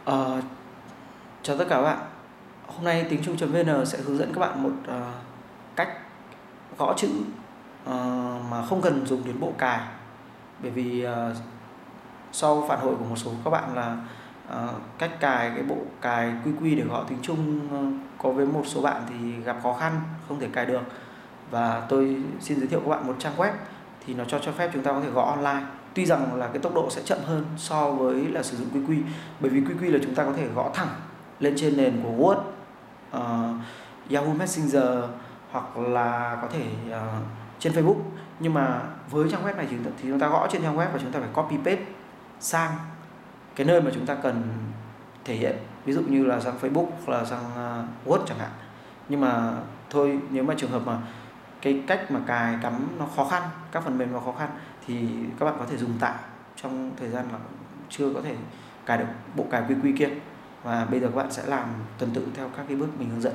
Ờ, Chào tất cả các bạn. Hôm nay tiếng Trung.vn sẽ hướng dẫn các bạn một cách gõ chữ mà không cần dùng đến bộ cài. Bởi vì sau phản hồi của một số các bạn là cách cài cái bộ cài QQ để gõ tiếng Trung có với một số bạn thì gặp khó khăn, không thể cài được. Và tôi xin giới thiệu các bạn một trang web thì nó cho phép chúng ta có thể gõ online. Tuy rằng là cái tốc độ sẽ chậm hơn so với là sử dụng QQ, bởi vì QQ là chúng ta có thể gõ thẳng lên trên nền của Word, Yahoo Messenger hoặc là có thể trên Facebook. Nhưng mà với trang web này thì chúng ta gõ trên trang web và chúng ta phải copy paste sang cái nơi mà chúng ta cần thể hiện, ví dụ như là sang Facebook hoặc là sang Word chẳng hạn. Nhưng mà thôi, nếu mà trường hợp mà cái cách mà cài cắm nó khó khăn, các phần mềm nó khó khăn thì các bạn có thể dùng tạm trong thời gian là chưa có thể cài được bộ cài QQ kia. Và bây giờ các bạn sẽ làm tuần tự theo các cái bước mình hướng dẫn.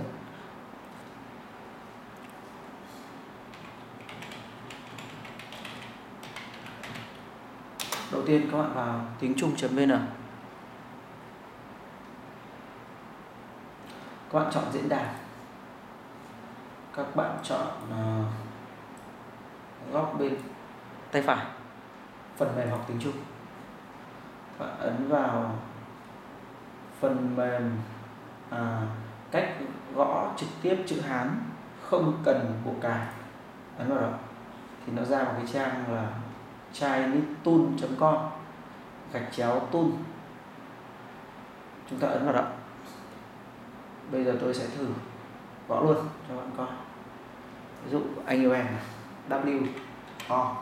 Đầu tiên các bạn vào tiếng Trung.vn. Các bạn chọn diễn đàn. Các bạn chọn góc bên tay phải phần mềm học tiếng Trung. Các bạn ấn vào phần mềm cách gõ trực tiếp chữ Hán không cần bộ cài. Ấn vào đó thì nó ra một cái trang là chinetool.com /tool. Chúng ta ấn vào đó. Bây giờ tôi sẽ thử gõ luôn cho bạn coi. Ví dụ anh yêu em, W O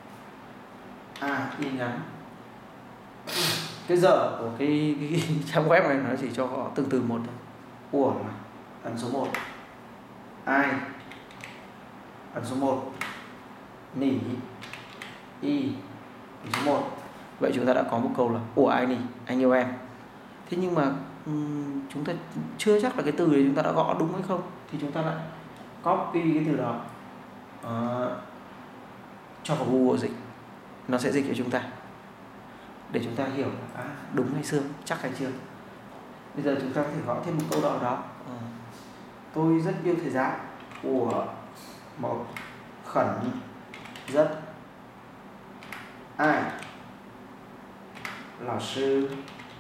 A Y ngắn. Cái giờ của cái trang web này nó chỉ cho gõ từng từ một thôi. Ủa mà ấn số 1. Ai ấn số 1. Nỉ Y ấn số 1. Vậy chúng ta đã có một câu là ủa ai nỉ, anh yêu em. Thế nhưng mà chúng ta chưa chắc là cái từ đấy chúng ta đã gõ đúng hay không, thì chúng ta lại copy cái từ đó cho vào Google dịch, nó sẽ dịch cho chúng ta để chúng ta hiểu đúng hay chưa, chắc hay chưa. Bây giờ chúng ta có thể gõ thêm một câu đó. Tôi rất yêu thầy giáo của một khẩn rất ai lão sư.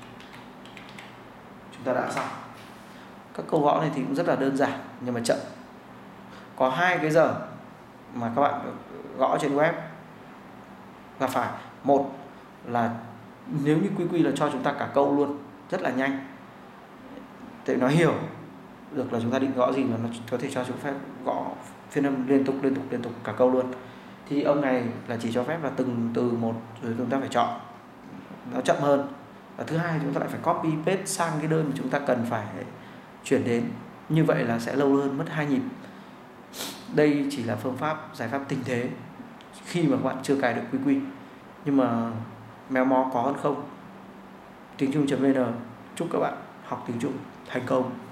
Chúng ta đã xong. Các câu gõ này thì cũng rất là đơn giản nhưng mà chậm. Có 2 cái giờ mà các bạn gõ trên web gặp phải. Một là nếu như QQ là cho chúng ta cả câu luôn, rất là nhanh, để nó hiểu được là chúng ta định gõ gì, và nó có thể cho chúng phép gõ phiên âm liên tục cả câu luôn. Thì ông này là chỉ cho phép là từng từ một, rồi chúng ta phải chọn, nó chậm hơn. Và thứ hai, chúng ta lại phải copy paste sang cái đơn mà chúng ta cần phải chuyển đến. Như vậy là sẽ lâu hơn, mất 2 nhịp. Đây chỉ là phương pháp, giải pháp tình thế khi mà các bạn chưa cài được QQ. Nhưng mà méo mó có hơn không. Tiếng Trung.vn chúc các bạn học tiếng Trung thành công.